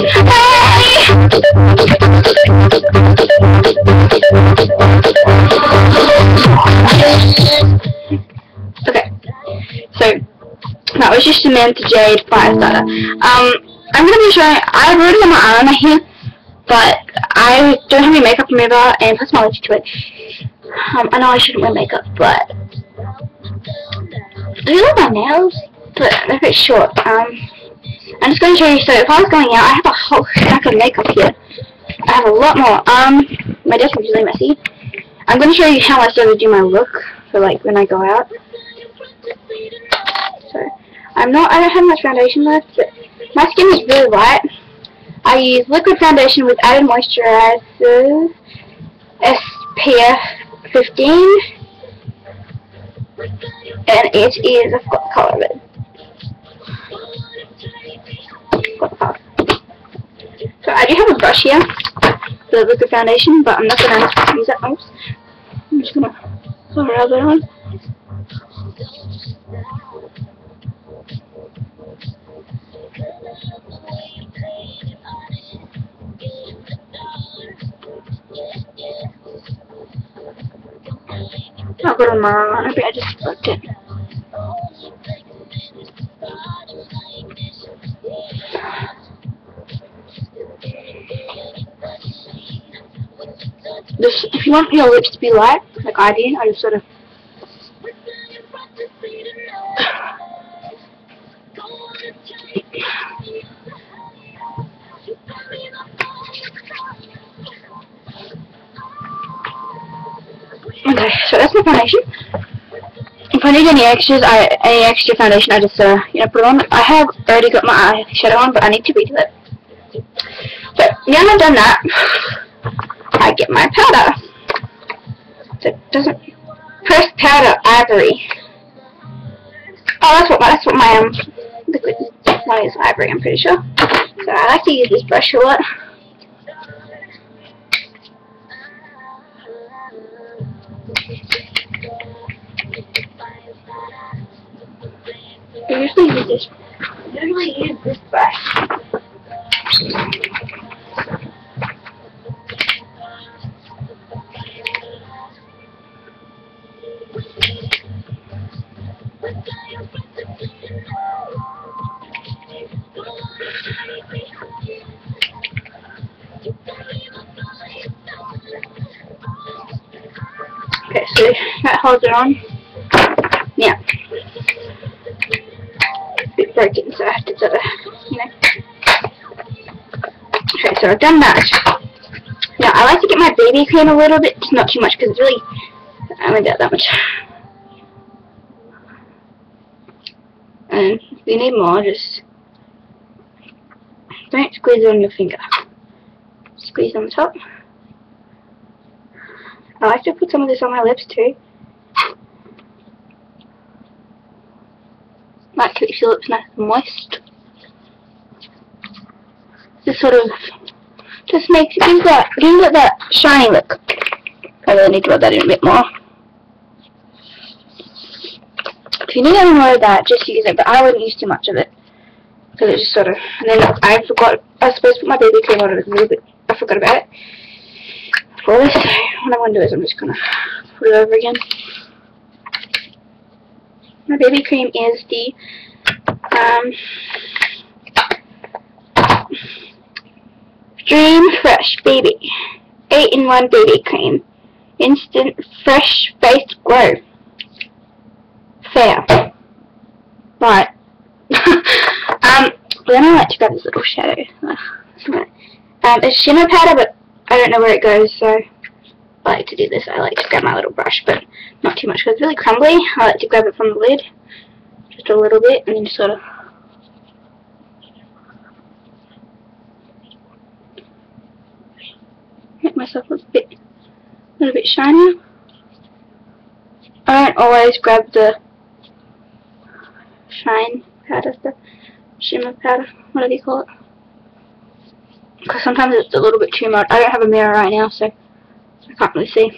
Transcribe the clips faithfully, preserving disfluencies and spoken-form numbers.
Okay, so that was just Samantha Jade Firestarter. Um, I'm gonna be showing. I have already got my eyeliner here, but I don't have any makeup remover, and plus my lips to it. Um, I know I shouldn't wear makeup, but I do like my nails, but they're a bit short. Um, I'm just going to show you. So if I was going out, I have a whole stack of makeup here. I have a lot more. Um, my desk is really messy. I'm going to show you how I sort of do my look for like when I go out. So I'm not. I don't have much foundation left, but my skin is really light. I use liquid foundation with added moisturizer, S P F fifteen, and it is. I've got the color of it. Got the color. So I do have a brush here for the liquid foundation, but I'm not going to use that. Oops. I'm just going to rub it on. I'll go to my line. I just fucked it. This, if you want your lips to be light, like I did, I just sort of okay, so that's my foundation. If I need any extras, I any extra foundation, I just uh, you know, put it on. I have already got my eyeshadow on, but I need to redo it. So now I've done that, I get my powder. So it doesn't pressed powder ivory. Oh, that's what my, that's what my um liquid one is, ivory. I'm pretty sure. So I like to use this brush a lot. I usually use this. I usually use this brush. Okay, so that holds it on. Yeah. A bit broken, so I have to sort of, you know. Okay, so I've done that. Now, I like to get my B B cream a little bit, not too much, because it's really, I only got that much. And if you need more, just don't squeeze it on your finger. Squeeze on the top. I like to put some of this on my lips too. Like keeps your lips nice and moist. Just sort of, just makes it, gives that, gives it that shiny look. I really need to rub that in a bit more. If you need any more of that, just use it, but I wouldn't use too much of it. Because it just sort of, and then I forgot, I was supposed to put my B B cream on it a little bit, I forgot about it. For this, what I'm going to do is I'm just going to put it over again. My B B cream is the um, Dream Fresh B B eight in one B B cream. Instant fresh face glow. Fair. Right. um, then I like to grab this little shadow. Um, it's shimmer powder, but I don't know where it goes, so I like to do this. I like to grab my little brush, but not too much because it's really crumbly. I like to grab it from the lid, just a little bit, and then just sort of make myself a bit, a little bit shinier. I don't always grab the shine powder, the shimmer powder, whatever you call it. Because sometimes it's a little bit too much. I don't have a mirror right now, so I can't really see.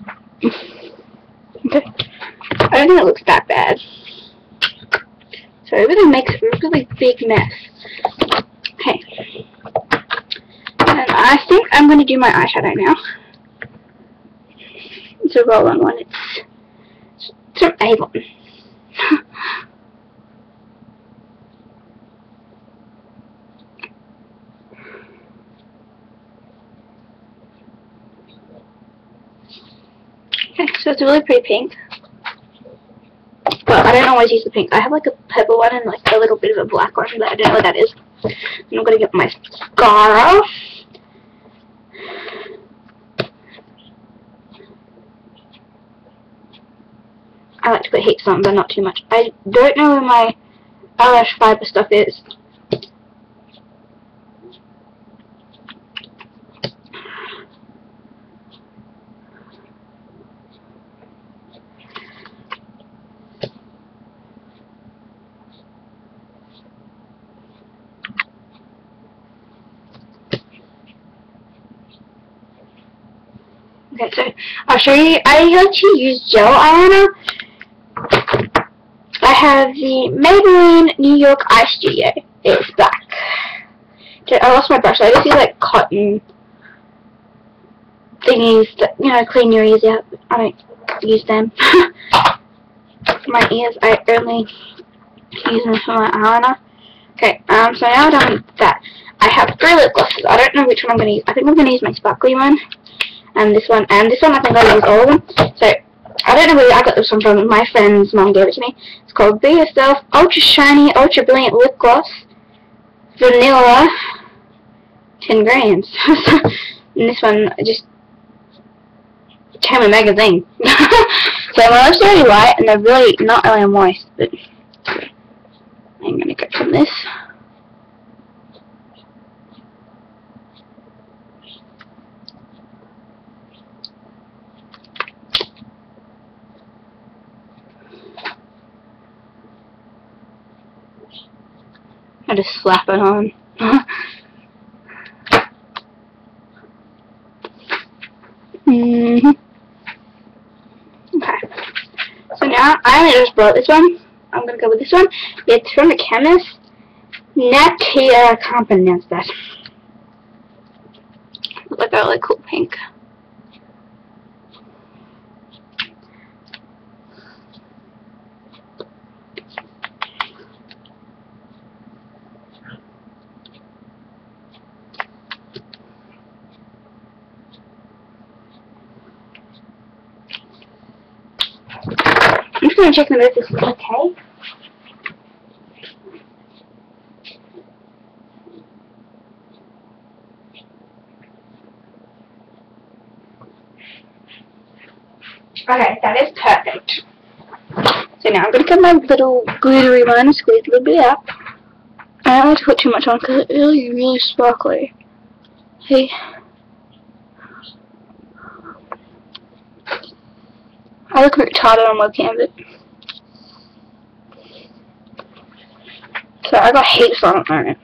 Okay. I don't think it looks that bad. So so everything makes a really big mess. Okay. And I think I'm going to do my eyeshadow now. It's a roll-on one. It's, it's from Avon. Okay, so it's a really pretty pink. But I don't always use the pink. I have like a purple one and like a little bit of a black one, but I don't know what that is. And I'm going to get my mascara. I like to put heaps on, but not too much. I don't know where my eyelash fiber stuff is. Okay, so I'll show you. I actually use gel eyeliner. I have the Maybelline New York Eye Studio. It's black. Okay, I lost my brush. I just use like cotton thingies that, you know, clean your ears out. I don't use them. My ears, I only use them for my eyeliner. Okay, um, so now I'm done with that. I have three lip glosses. I don't know which one I'm going to use. I think I'm going to use my sparkly one. And this one, and this one I think I'll use all of them. So, I don't know where I got this one from. My friend's mom gave it to me. It's called Be Yourself Ultra Shiny Ultra Brilliant Lip Gloss. Vanilla. ten grams. And this one just came in a magazine. So my lips are really light, and they're really not really moist. But I'm going to go from this. I just slap it on. mm-hmm. Okay. So now I only just brought this one. I'm gonna go with this one. It's from a chemist. Natia, I can't pronounce that. Looks like a really cool pink. I'm just going to check them if this is okay. Okay, that is perfect. So now I'm going to get my little glittery one and squeeze a little bit out. I don't like to put too much on because it's really, really sparkly. See? I look a bit retarded on webcam, but so I got heaps on at the moment.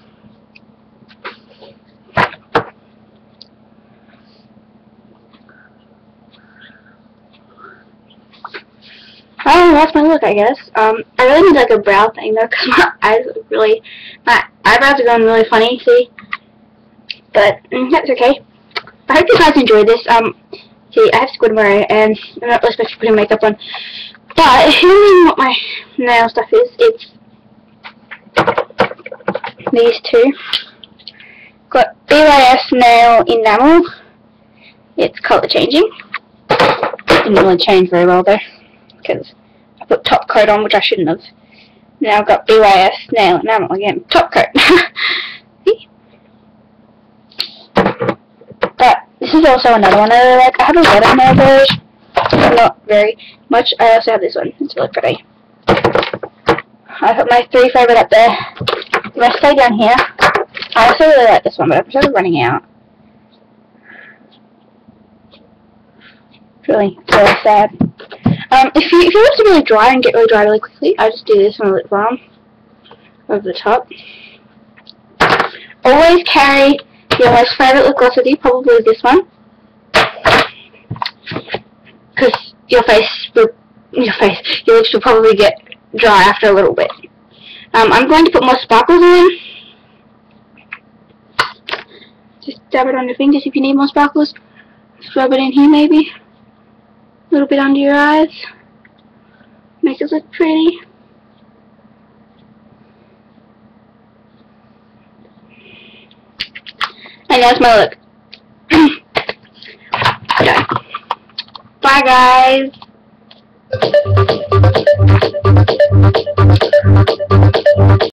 I don't know, that's my look, I guess. Um, I really need like a brow thing though, because my eyes are really, my eyebrows are going really funny, see? But mm, that's okay. I hope you guys enjoyed this. Um. See, I have Squidward and I'm not really supposed to be putting makeup on. But if you don't know what my nail stuff is, it's these two. Got B Y S Nail Enamel. It's colour changing. Didn't really change very well though, because I put top coat on, which I shouldn't have. Now I've got B Y S Nail Enamel again. Top coat. See? But this is also another one I really like. I have a lot of nail polish, but not very much. I also have this one. It's really pretty. I put my three favourite up there. The rest stay down here. I also really like this one, but I'm sort of running out. It's really, really sad. Um, if you if you want to really dry and get really dry really quickly, I just do this on a lip balm over the top. Always carry your most favourite lip gloss with you, probably this one, because your face, will, your face, your lips will probably get dry after a little bit. Um, I'm going to put more sparkles on. Just dab it on your fingers if you need more sparkles. Just rub it in here maybe. A little bit under your eyes. Make it look pretty. And that's my look. Done. Bye guys.